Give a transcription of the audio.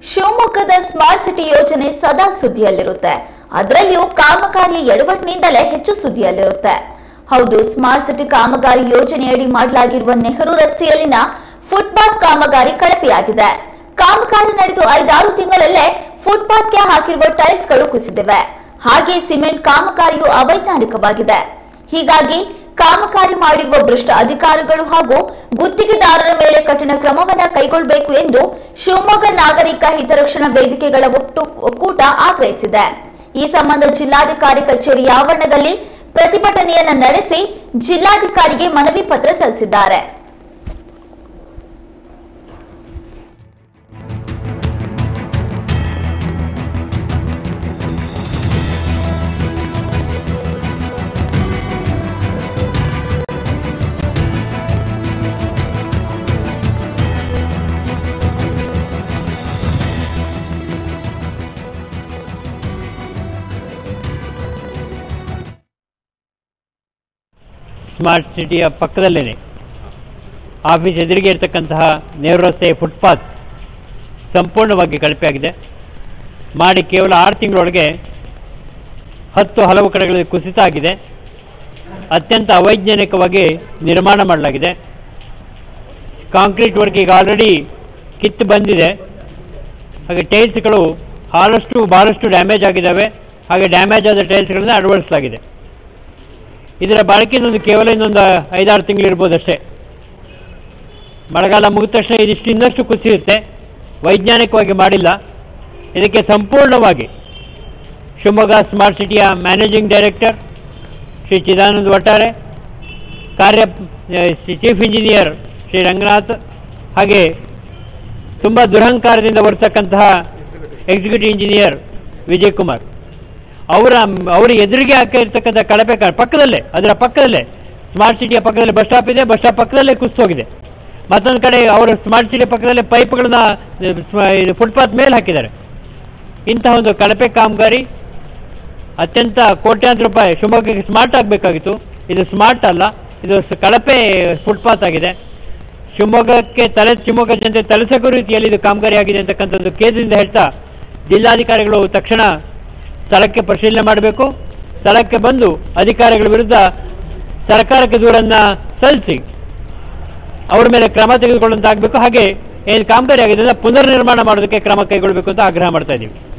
ಶಿವಮೊಗ್ಗದ smart city ಯೋಜನೆ ಸದಾ ಸುದ್ದಿಯಲ್ಲಿರುತ್ತೆ. ಅದರಲ್ಲಿಯೂ ಕಾಮಗಾರಿ ಎಡವಟ್ಟಿನಿಂದಲೇ ಹೆಚ್ಚು ಸುದ್ದಿಯಲ್ಲಿರುತ್ತೆ. ಹೌದು, ಸ್ಮಾರ್ಟ್ ಸಿಟಿ ಕಾಮಗಾರಿ ಯೋಜನೆಯಡಿ ಮಾಡಲಾಗಿರುವ ನೆಹರು ರಸ್ತೆಯಲ್ಲಿನ ಫುಟ್ಪಾತ್ ಕಾಮಗಾರಿ ಕಳಪೆಯಾಗಿದೆ. ಕಾಮಗಾರಿ ನಡೆದು 5-6 ತಿಂಗಳಲ್ಲೇ ಫುಟ್ಪಾತ್ಗೆ ಹಾಕಿರುವ ಟೈಲ್ಸ್ಗಳು ಕುಸಿದಿವೆ. ಹಾಗೆ ಸಿಮೆಂಟ್ ಕಾಮಗಾರಿಯು ಅವೈಜ್ಞಾನಿಕವಾಗಿದೆ. ಹೀಗಾಗಿ ಕಾಮಗಾರಿ ಮಾಡಿರುವ ಭ್ರಷ್ಟ ಅಧಿಕಾರಿಗಳು ಹಾಗೂ ಗುತ್ತಿಗೆದಾರರ ಮೇಲೆ ಕಠಿಣ ಕ್ರಮವನ್ನು ಕೈಗೊಳ್ಳಬೇಕು ಎಂದು ಶಿವಮೊಗ್ಗ ನಾಗರಿಕ ಹಿತರಕ್ಷಣಾ ವೇದಿಕೆಗಳ ಒಕ್ಕೂಟ ಆಗ್ರಹಿಸಿದೆ. ಈ ಸಂಬಂಧ ಜಿಲ್ಲಾಧಿಕಾರಿ ಕಚೇರಿ ಆವರಣದಲ್ಲಿ ಪ್ರತಿಭಟನೆಯನ್ನ ನಡೆಸಿ ಜಿಲ್ಲಾಧಿಕಾರಿಗೆ ಮನವಿ ಪತ್ರ ಸಲ್ಲಿಸಿದ್ದಾರೆ. ಸ್ಮಾರ್ಟ್ ಸಿಟಿಯ ಪಕ್ಕದಲ್ಲೇ ಆಫೀಸ್ ಎದುರಿಗೆ ಇರತಕ್ಕಂತಹ ನೆಹರು ರಸ್ತೆಯ ಫುಟ್ಪಾತ್ ಸಂಪೂರ್ಣವಾಗಿ ಕಳಪೆಯಾಗಿದೆ. ಮಾಡಿ ಕೇವಲ 6 ತಿಂಗಳೊಳಗೆ 10 ಹಲವು ಕಡೆಗಳಲ್ಲಿ ಕುಸಿತ ಆಗಿದೆ. ಅತ್ಯಂತ ಅವೈಜ್ಞಾನಿಕವಾಗಿ ನಿರ್ಮಾಣ ಮಾಡಲಾಗಿದೆ. ಕಾಂಕ್ರೀಟ್ ವರ್ಕ್ ಈಗ ಆಲ್ರೆಡಿ ಕಿತ್ತು ಬಂದಿದೆ. ಹಾಗೆ ಟೈಲ್ಸ್ಗಳು ಭಾಳಷ್ಟು ಡ್ಯಾಮೇಜ್ ಆಗಿದ್ದಾವೆ. ಹಾಗೆ ಡ್ಯಾಮೇಜ್ ಆದ ಟೈಲ್ಸ್ಗಳನ್ನು ಅಳವಡಿಸಲಾಗಿದೆ. ಇದರ ಬಾಳಿಕೆ ಕೇವಲ ಇನ್ನೊಂದು 5-6 ತಿಂಗಳಿರ್ಬೋದು ಅಷ್ಟೇ. ಮಳೆಗಾಲ ಮುಗಿದ ತಕ್ಷಣ ಇದಿಷ್ಟು ಇನ್ನಷ್ಟು ಕುಸಿಯುತ್ತೆ. ವೈಜ್ಞಾನಿಕವಾಗಿ ಮಾಡಿಲ್ಲ. ಇದಕ್ಕೆ ಸಂಪೂರ್ಣವಾಗಿ ಶಿವಮೊಗ್ಗ ಸ್ಮಾರ್ಟ್ ಸಿಟಿಯ managing director Shri Chidananda Vatare, chief engineer Shri Ranganath, ಹಾಗೆ ತುಂಬ ದುರಹಂಕಾರದಿಂದ ಬರ್ತಕ್ಕಂತಹ ಎಕ್ಸಿಕ್ಯೂಟಿವ್ ಇಂಜಿನಿಯರ್ ವಿಜಯ್ ಕುಮಾರ್ ಅವರ ಎದುರಿಗೆ ಹಾಕಿರ್ತಕ್ಕಂಥ ಕಳಪೆ ಅದರ ಪಕ್ಕದಲ್ಲೇ ಸ್ಮಾರ್ಟ್ ಸಿಟಿಯ ಪಕ್ಕದಲ್ಲಿ ಬಸ್ ಸ್ಟಾಪ್ ಇದೆ. ಬಸ್ ಸ್ಟಾಪ್ ಪಕ್ಕದಲ್ಲೇ ಕುಸಿತೋಗಿದೆ. ಮತ್ತೊಂದು ಕಡೆ ಅವರು ಸ್ಮಾರ್ಟ್ ಸಿಟಿಯ ಪಕ್ಕದಲ್ಲೇ ಪೈಪ್ಗಳನ್ನ ಫುಟ್ಪಾತ್ ಮೇಲೆ ಹಾಕಿದ್ದಾರೆ. ಇಂತಹ ಒಂದು ಕಳಪೆ ಕಾಮಗಾರಿ ಅತ್ಯಂತ ಕೋಟ್ಯಾಂತರ ರೂಪಾಯಿ ಶಿವಮೊಗ್ಗಕ್ಕೆ ಸ್ಮಾರ್ಟ್ ಆಗಬೇಕಾಗಿತ್ತು. ಇದು ಸ್ಮಾರ್ಟ್ ಅಲ್ಲ, ಇದು ಕಳಪೆ ಫುಟ್ಪಾತ್ ಆಗಿದೆ. ಶಿವಮೊಗ್ಗ ಜನತೆ ತಲೆಸಗೋ ರೀತಿಯಲ್ಲಿ ಇದು ಕಾಮಗಾರಿ ಆಗಿದೆ ಅಂತಕ್ಕಂಥದ್ದು ಕೇಂದ್ರದಿಂದ ಹೇಳ್ತಾ, ಜಿಲ್ಲಾಧಿಕಾರಿಗಳು ತಕ್ಷಣ ಸ್ಥಳಕ್ಕೆ ಪರಿಶೀಲನೆ ಮಾಡಬೇಕು. ಸ್ಥಳಕ್ಕೆ ಬಂದು ಅಧಿಕಾರಿಗಳ ವಿರುದ್ಧ ಸರ್ಕಾರಕ್ಕೆ ದೂರನ್ನು ಸಲ್ಲಿಸಿ ಅವರ ಮೇಲೆ ಕ್ರಮ ತೆಗೆದುಕೊಳ್ಳುವಂತಾಗಬೇಕು. ಹಾಗೆ ಏನು ಕಾಮಗಾರಿ ಆಗಿದೆ ಪುನರ್ ನಿರ್ಮಾಣ ಮಾಡೋದಕ್ಕೆ ಕ್ರಮ ಕೈಗೊಳ್ಳಬೇಕು ಅಂತ ಆಗ್ರಹ ಮಾಡ್ತಾ ಇದ್ದೀವಿ.